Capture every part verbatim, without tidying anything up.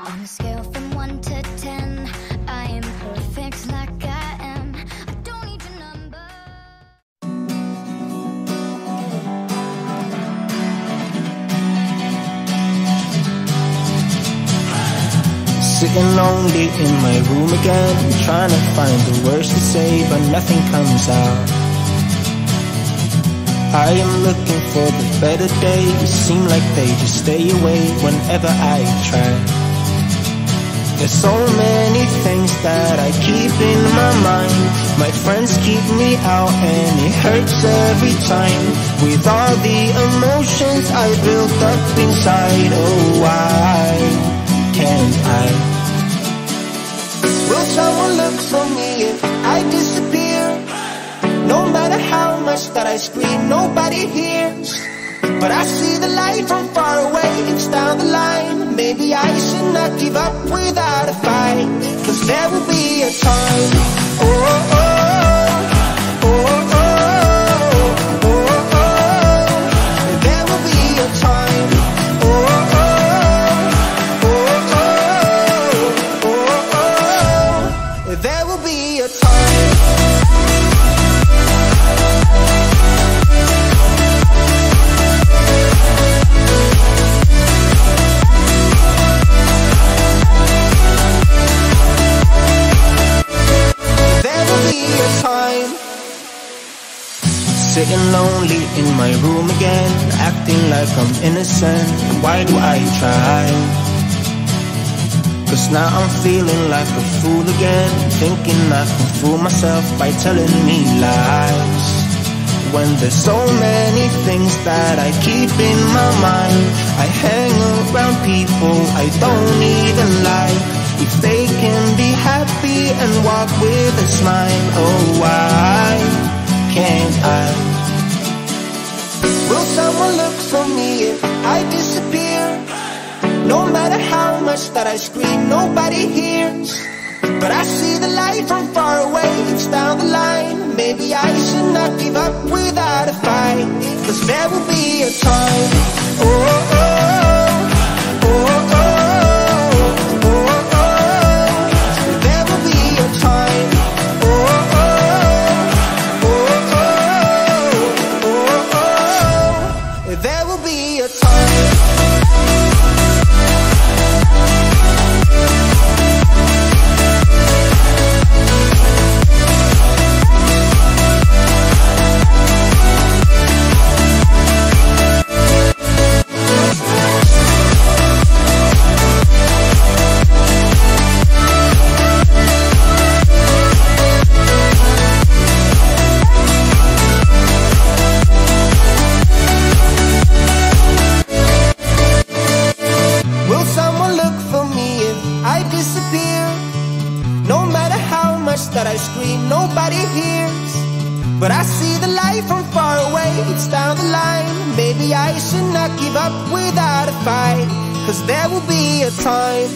On a scale from one to ten, I am perfect like I am. I don't need your number. Sitting lonely in my room again, trying to find the words to say, but nothing comes out. I am looking for the better days, seem like they just stay away whenever I try. There's so many things that I keep in my mind. My friends keep me out and it hurts every time. With all the emotions I built up inside, oh why can't I? Will someone look for me if I disappear? No matter how much that I scream, nobody hears. But I see the light from far away, it's down the line. Maybe I should not give up without a fight, 'cause there will be a time. Oh, oh, oh, oh, oh, oh, oh. There will be a time. Oh, oh, oh, oh, oh, oh. There will be a time. Sitting lonely in my room again, acting like I'm innocent. Why do I try? 'Cause now I'm feeling like a fool again, thinking I can fool myself by telling me lies. When there's so many things that I keep in my mind, I hang around people I don't even like. If they can be happy and walk with a smile, oh why can't I? Will someone look for me if I disappear? No matter how much that I scream, nobody hears. But I see the light from far away, it's down the line. Maybe I should not give up without a fight, 'cause there will be a time. Oh, oh, oh, oh, oh. That I scream, nobody hears. But I see the light from far away, it's down the line. Maybe I should not give up without a fight, 'cause there will be a time.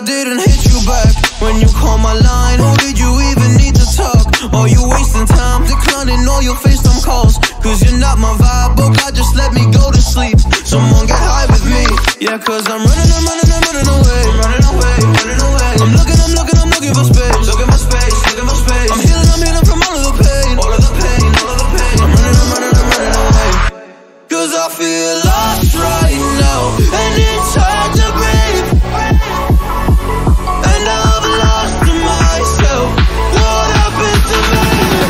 didn't hit you back when you called my line. Or did you even need to talk? Or you wasting time declining all your FaceTime calls? Cause you're not my vibe, but God just let me go to sleep. Someone get high with me. Yeah, cause I'm running, I'm running, I'm running away. Running away, running away. I'm looking, I'm looking, I'm looking for space. Looking for space, looking for space. I'm healing, I'm healing from all of the pain. All of the pain, all of the pain. I'm running, I'm running, I'm running away. Cause I feel lost right now, and it's hard to breathe. And I've lost myself. What happened to me?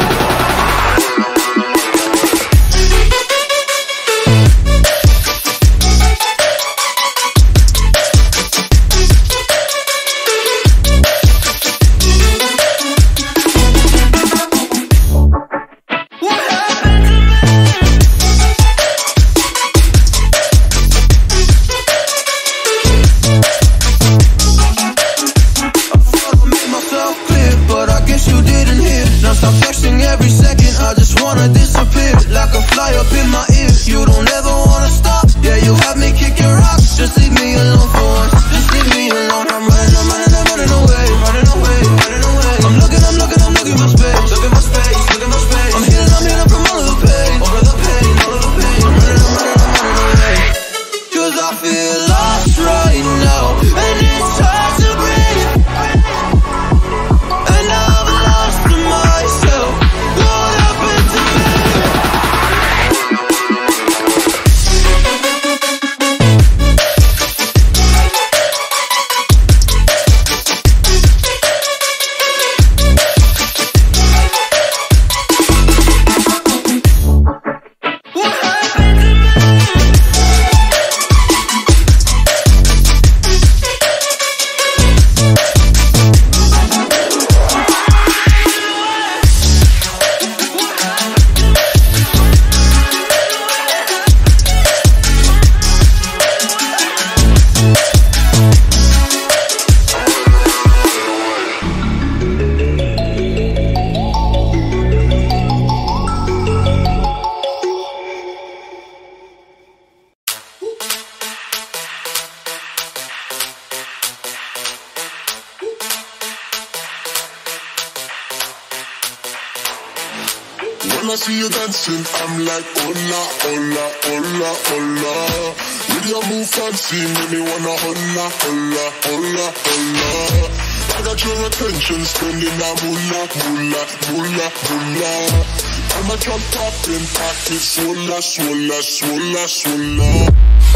When I see you dancing, I'm like, hola, hola, hola, hola. With your move fancy, make me wanna hola, hola, hola, hola. I got your attention, spending that moolah, moolah, moolah, moolah. I'm a drop popping, pocket, swola, swola, swola, swola.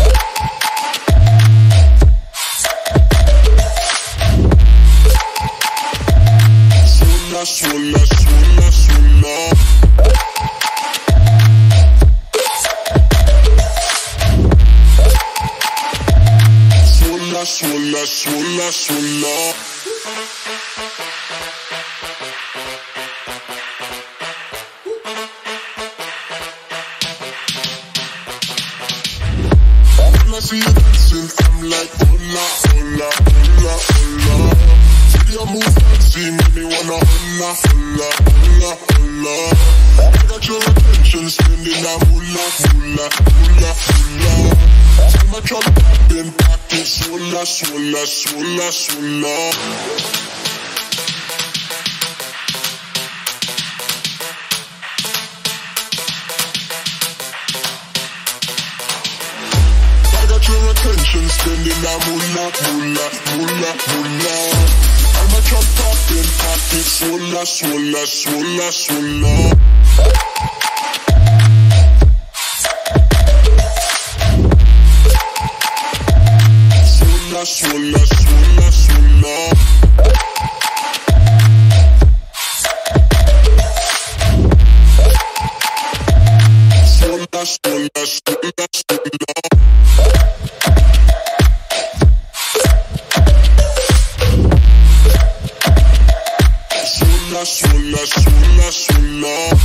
Swola, swola, swola, swola. Swola, swola, swola. When I see you dancing, I'm like, hola, hola, hola, hola. See your move fancy, make me wanna hola, hola, hola, hola. I got your attention, spending that moolah, moolah, moolah, moolah. I'm a drop popping, pocket, swola, swola, swola, swola. I got your attention, spending that moolah, moolah, moolah, moolah. I'm a drop popping, pocket, swola, swola, swola, swola. Swola, swola, swola. Swola, swola, swola, swola. Swola, swola, swola, swola.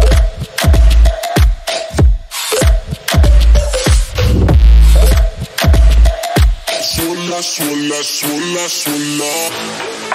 Swola, swola, swola.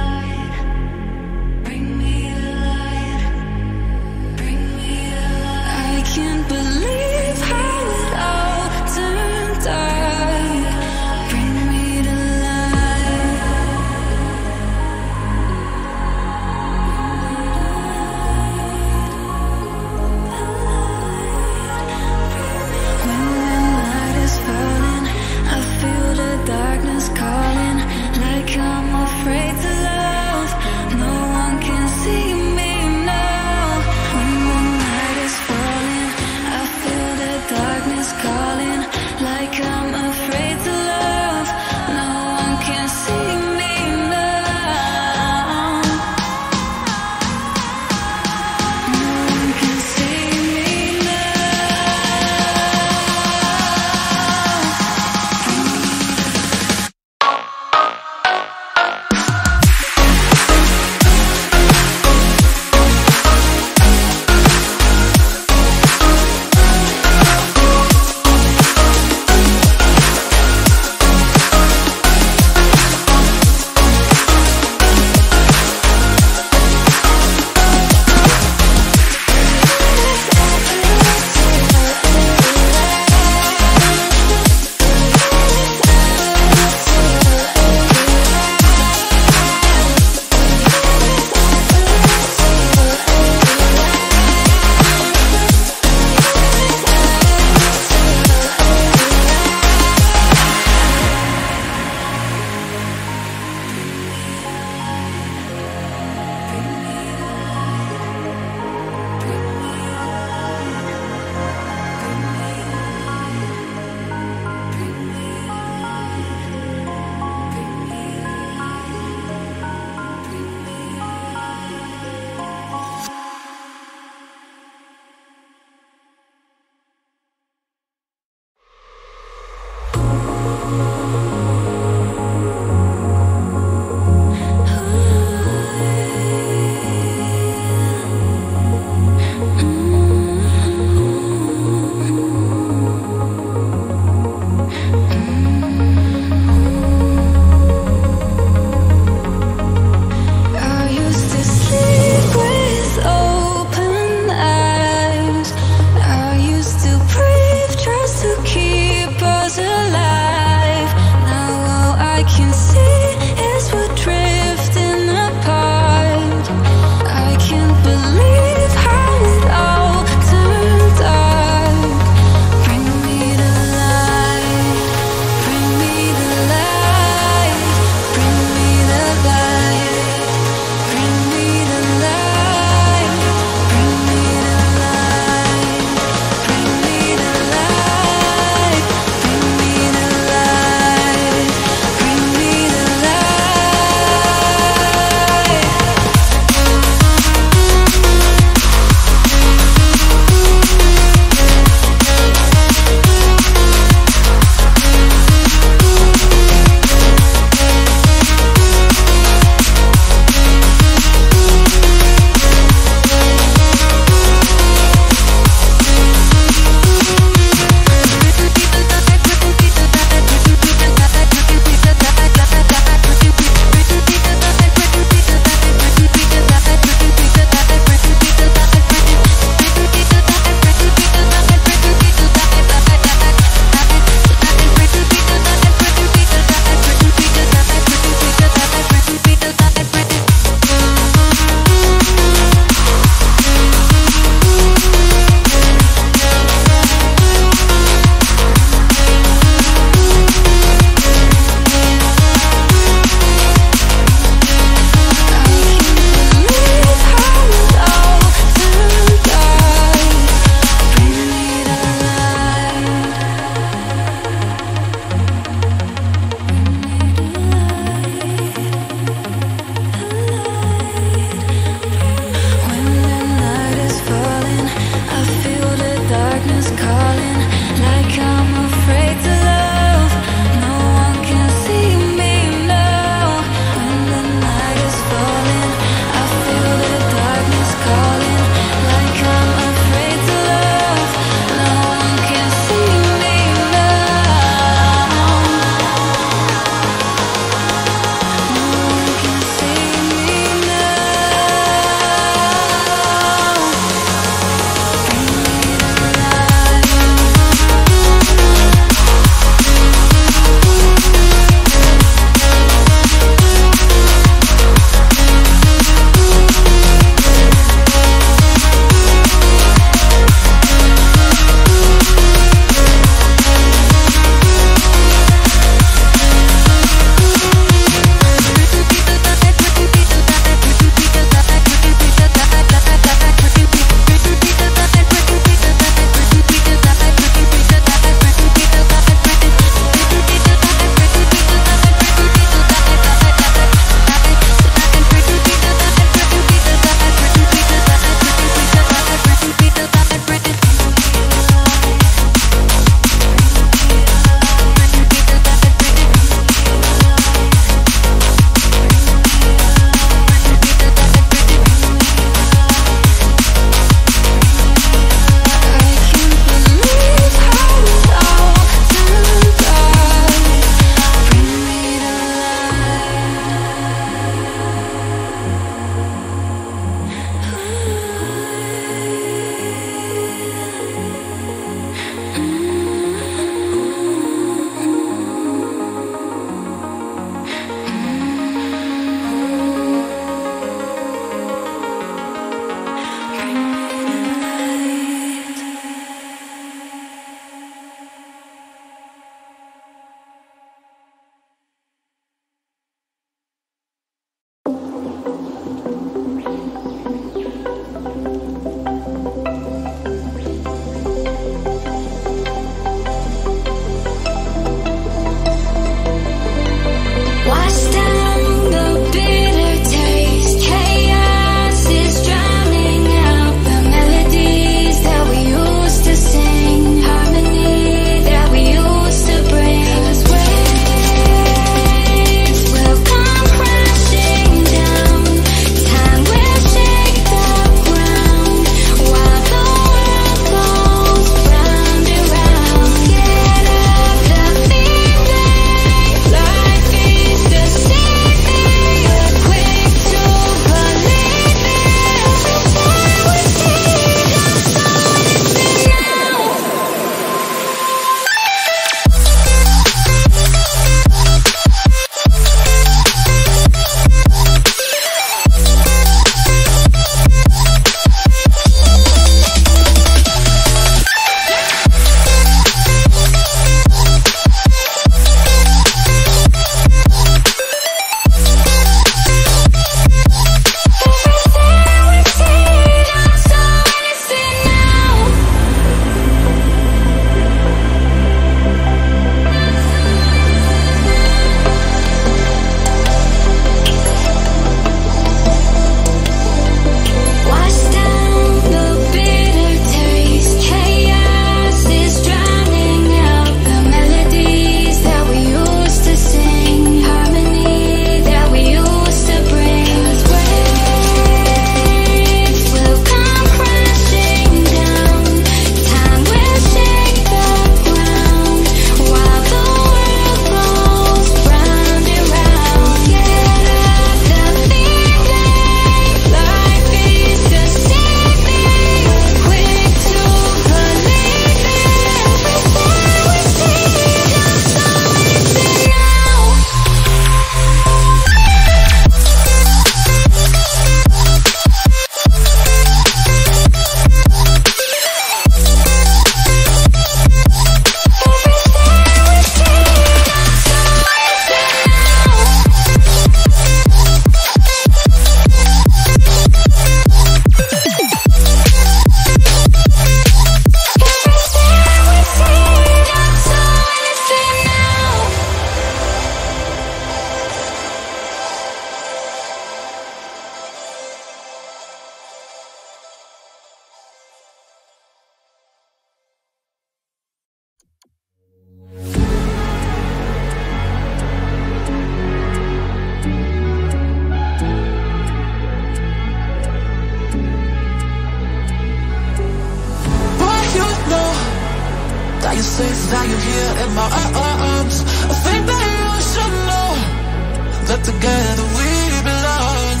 you safe, now you're here in my arms. I think that you should know that together we belong.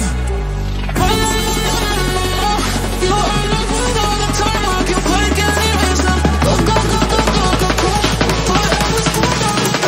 You are the one all the time, I can break any reason. Go, go, go, go, go, go, go. But I was born on the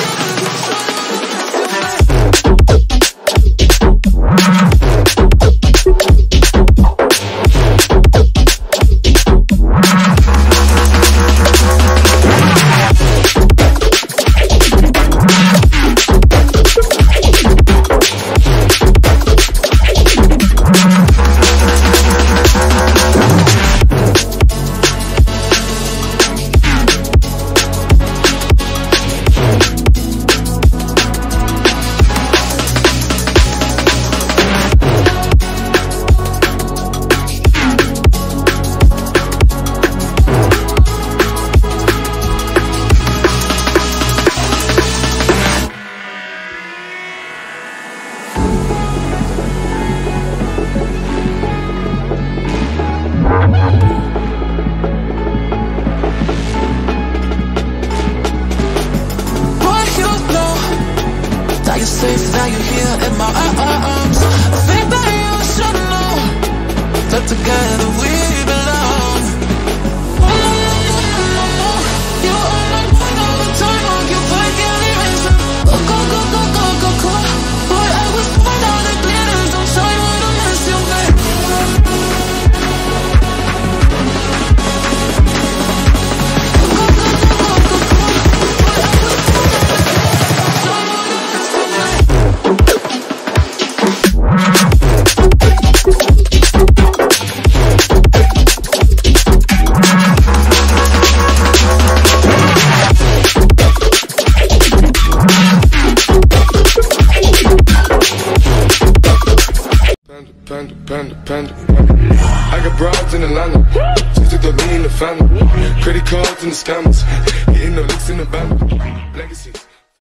you're safe, now you're here in my arms. I think that you should know that together we belong. You are my one all the time, I can break any reason. Go, go, go, go, go, go, go. Boy, I was born out of glitters, don't show you what I miss you, babe. Go, go, go, go, go, go, go. Boy, I was born out of glitters, don't show you what I miss you, babe. Panda, panda, panda, panda. I got broads in Atlanta. Just took the lean in the family. Credit cards and the scammers. Hitting the licks in the band. Legacies.